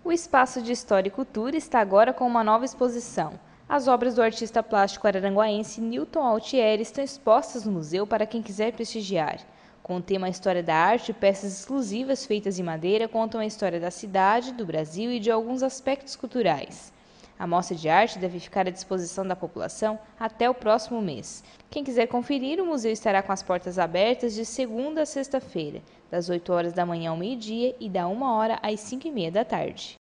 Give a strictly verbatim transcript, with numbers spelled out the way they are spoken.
O Espaço de História e Cultura está agora com uma nova exposição. As obras do artista plástico araranguaense Newton Altieri estão expostas no museu para quem quiser prestigiar. Com o tema História da Arte, peças exclusivas feitas em madeira contam a história da cidade, do Brasil e de alguns aspectos culturais. A mostra de arte deve ficar à disposição da população até o próximo mês. Quem quiser conferir, o museu estará com as portas abertas de segunda a sexta-feira, das oito horas da manhã ao meio-dia e da uma hora às cinco e meia da tarde.